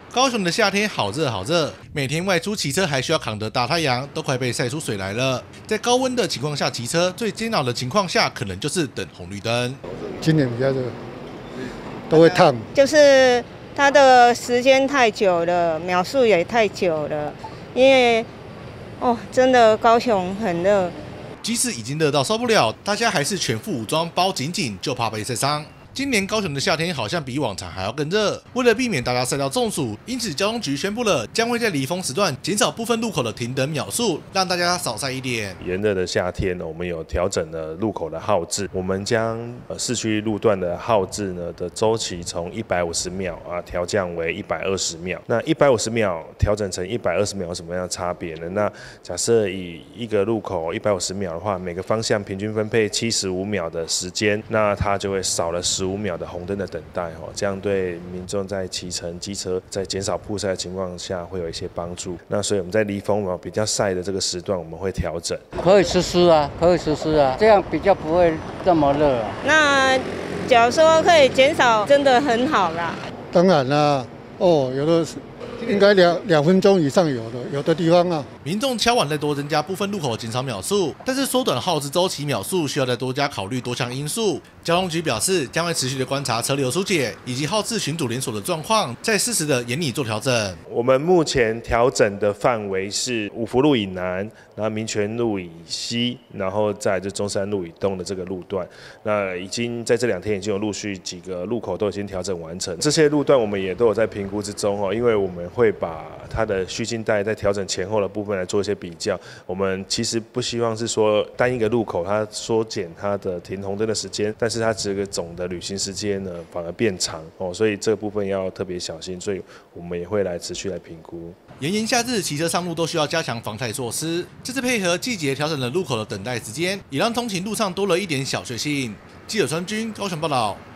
高雄的夏天好热好热，每天外出骑车还需要扛着大太阳，都快被晒出水来了。在高温的情况下骑车，最煎熬的情况下，可能就是等红绿灯。 今年比较热，都会烫。 就是它的时间太久了，秒数也太久了，因为真的高雄很热。 即使已经热到受不了，大家还是全副武装，包紧紧，就怕被晒伤。今年高雄的夏天好像比往常还要更热，为了避免大家晒到中暑，因此交通局宣布了，将会在离峰时段减少部分路口的停等秒数，让大家少晒一点。 炎热的夏天呢，我们有调整了路口的号志，我们将市区路段的号志呢的周期从150秒调降为120秒。那150秒调整成120秒有什么样的差别呢？那假设以一个路口150秒的话，每个方向平均分配75秒的时间，那它就会少了15秒的红灯的等待，这样对民众在骑乘机车在减少曝晒的情况下会有一些帮助。那所以我们在离峰比较晒的这个时段，我们会调整。 可以实施啊，这样比较不会这么热啊。 那假如说可以减少，真的很好啦。 当然啦，有的应该2分钟以上有的地方啊。 民众敲碗再多增加部分路口减少秒数，但是缩短号志周期秒数需要再多加考虑多项因素。交通局表示，将会持续的观察车流疏解以及号志群组连锁的状况，再适时的严拟做调整。 我们目前调整的范围是五福路以南，然后民权路以西，然后再就中山路以东的这个路段。那已经在这2天已经有陆续几个路口都已经调整完成，这些路段我们也都有在评估之中因为我们会把它的虚惊带在调整前后的部分来做一些比较。我们其实不希望是说单一个路口它缩减它的停红灯的时间，但是它这个总的旅行时间呢反而变长所以这个部分要特别小心，所以我们也会来持续来评估。 炎炎夏日，骑车上路都需要加强防晒措施。这次配合季节调整了路口的等待时间，也让通勤路上多了一点小确幸。记者川军高雄报道。